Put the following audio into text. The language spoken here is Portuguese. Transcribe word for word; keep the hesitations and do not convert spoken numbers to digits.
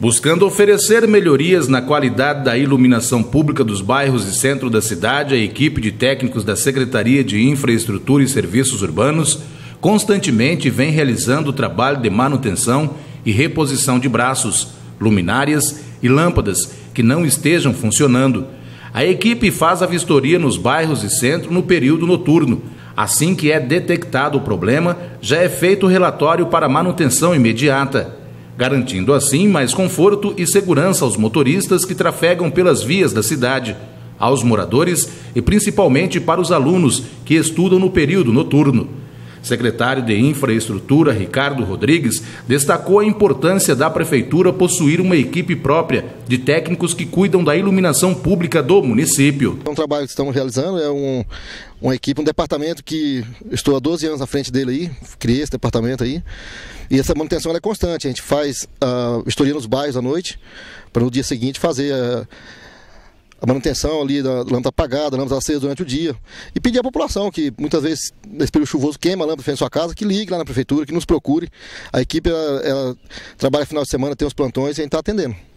Buscando oferecer melhorias na qualidade da iluminação pública dos bairros e centro da cidade, a equipe de técnicos da Secretaria de Infraestrutura e Serviços Urbanos constantemente vem realizando o trabalho de manutenção e reposição de braços, luminárias e lâmpadas que não estejam funcionando. A equipe faz a vistoria nos bairros e centro no período noturno. Assim que é detectado o problema, já é feito o relatório para manutenção imediata, garantindo assim mais conforto e segurança aos motoristas que trafegam pelas vias da cidade, aos moradores e principalmente para os alunos que estudam no período noturno. Secretário de Infraestrutura, Ricardo Rodrigues, destacou a importância da Prefeitura possuir uma equipe própria de técnicos que cuidam da iluminação pública do município. É um trabalho que estamos realizando, é um, uma equipe, um departamento que estou há doze anos à frente dele aí, criei esse departamento aí, e essa manutenção ela é constante. A gente faz a vistoria nos bairros à noite, para no dia seguinte fazer a, a manutenção ali da lâmpada apagada, lâmpada acesa durante o dia, e pedir à população que muitas vezes, nesse período chuvoso, queima a lâmpada frente à sua casa, que ligue lá na prefeitura, que nos procure. A equipe ela, ela trabalha final de semana, tem os plantões e a gente está atendendo.